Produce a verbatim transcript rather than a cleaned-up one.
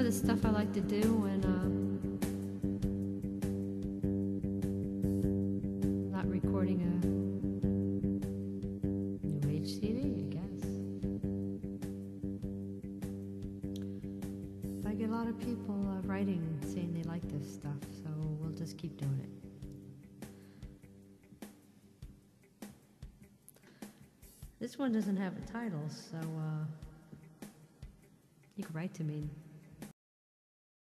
of stuff I like to do when uh, not recording a New Age C D, I guess. But I get a lot of people uh, writing saying they like this stuff, so we'll just keep doing it. This one doesn't have a title, so uh, you can write to me.